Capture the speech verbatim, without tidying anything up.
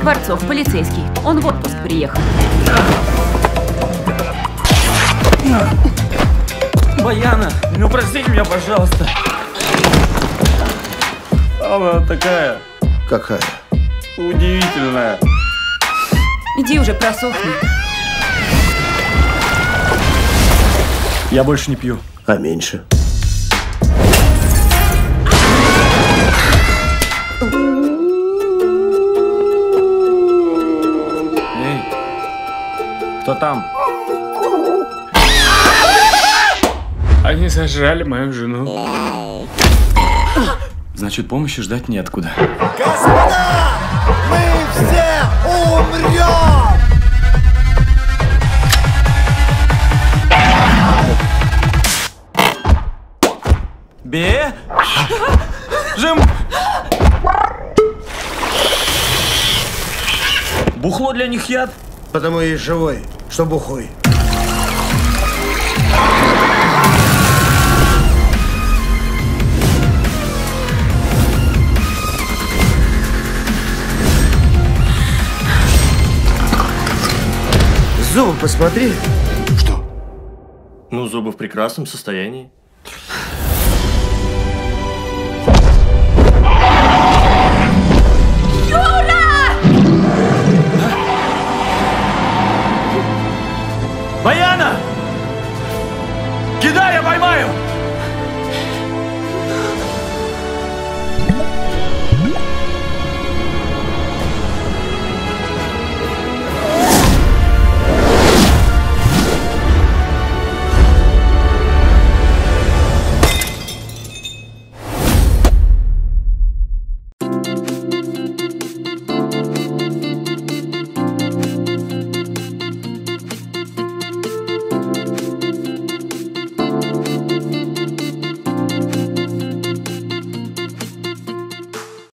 Скворцов, полицейский. Он в отпуск приехал. Баяна, ну простите меня, пожалуйста. Она такая... Какая? Удивительная. Иди уже просохни. Я больше не пью. А меньше? Эй, кто там? Они сожрали мою жену. Значит, помощи ждать неоткуда. Господа! Мы все умрем! Бе! Жим! Бухло для них яд? Потому и живой, что бухой. Зубы посмотри. Ну, зубы в прекрасном состоянии.